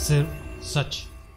सिर्फ सच।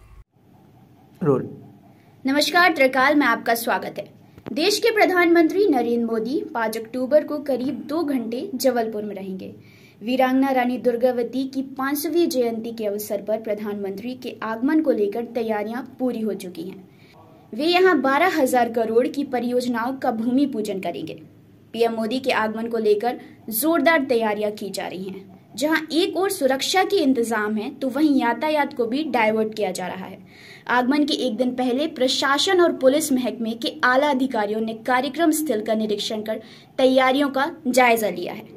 रोल। नमस्कार त्रिकाल में आपका स्वागत है। देश के प्रधानमंत्री नरेंद्र मोदी 5 अक्टूबर को करीब 2 घंटे जबलपुर में रहेंगे। वीरांगना रानी दुर्गावती की 5वीं जयंती के अवसर पर प्रधानमंत्री के आगमन को लेकर तैयारियां पूरी हो चुकी हैं। वे यहां 12,000 करोड़ की परियोजनाओं का भूमि पूजन करेंगे। पीएम मोदी के आगमन को लेकर जोरदार तैयारियां की जा रही हैं। जहां एक ओर सुरक्षा के इंतजाम है तो वहीं यातायात को भी डाइवर्ट किया जा रहा है। आगमन के एक दिन पहले प्रशासन और पुलिस महकमे के आला अधिकारियों ने कार्यक्रम स्थल का निरीक्षण कर तैयारियों का जायजा लिया है।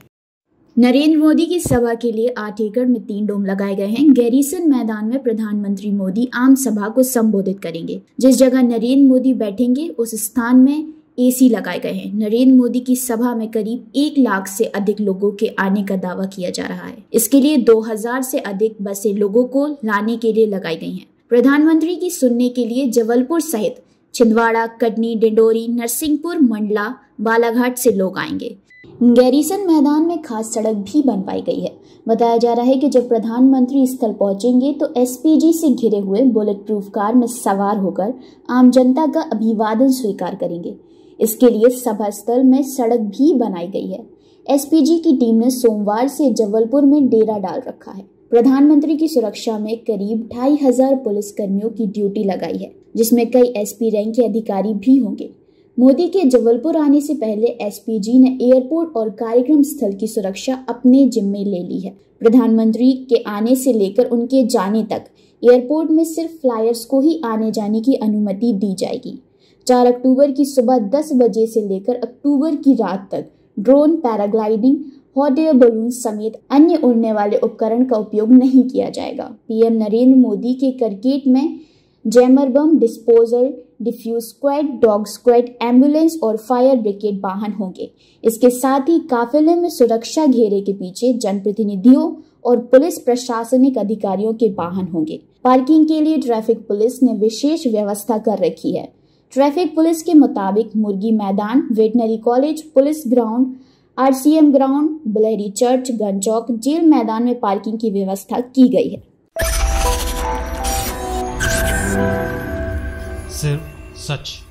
नरेंद्र मोदी की सभा के लिए 8 एकड़ में 3 डोम लगाए गए हैं। गैरीसन मैदान में प्रधानमंत्री मोदी आम सभा को संबोधित करेंगे। जिस जगह नरेंद्र मोदी बैठेंगे उस स्थान में एसी लगाए गए हैं। नरेंद्र मोदी की सभा में करीब 1 लाख से अधिक लोगों के आने का दावा किया जा रहा है। इसके लिए 2000 से अधिक बसें लोगों को लाने के लिए लगाई गई हैं। प्रधानमंत्री की सुनने के लिए जबलपुर सहित छिंदवाड़ा, कटनी, डिंडोरी, नरसिंहपुर, मंडला, बालाघाट से लोग आएंगे। गैरीसन मैदान में खास सड़क भी बनवाई गई है। बताया जा रहा है कि जब प्रधानमंत्री स्थल पहुंचेंगे तो एसपीजी से घिरे हुए बुलेट प्रूफ कार में सवार होकर आम जनता का अभिवादन स्वीकार करेंगे। इसके लिए सभा स्थल में सड़क भी बनाई गई है। एसपीजी की टीम ने सोमवार से जबलपुर में डेरा डाल रखा है। प्रधानमंत्री की सुरक्षा में करीब 2500 पुलिस कर्मियों की ड्यूटी लगाई है, जिसमें कई एसपी रैंक के अधिकारी भी होंगे। मोदी के जबलपुर आने से पहले एसपीजी ने एयरपोर्ट और कार्यक्रम स्थल की सुरक्षा अपने जिम्मे ले ली है। प्रधानमंत्री के आने से लेकर उनके जाने तक एयरपोर्ट में सिर्फ फ्लायर्स को ही आने जाने की अनुमति दी जाएगी। 4 अक्टूबर की सुबह 10 बजे से लेकर अक्टूबर की रात तक drone, paragliding, hot air balloon समेत अन्य उड़ने वाले उपकरण का उपयोग नहीं किया जाएगा। पीएम नरेंद्र मोदी के करकेट में jammer bomb, disposal, defuse squad, dog squad, ambulance और फायर ब्रिगेड वाहन होंगे। इसके साथ ही काफिले में सुरक्षा घेरे के पीछे जनप्रतिनिधियों और पुलिस प्रशासनिक अधिकारियों के वाहन होंगे। पार्किंग के लिए ट्रैफिक पुलिस ने विशेष व्यवस्था कर रखी है। ट्रैफिक पुलिस के मुताबिक मुर्गी मैदान, veterinary college, police ground, RCM ground, Bilhari church, gun चौक, जेल मैदान में पार्किंग की व्यवस्था की गई है। सिर्फ सच।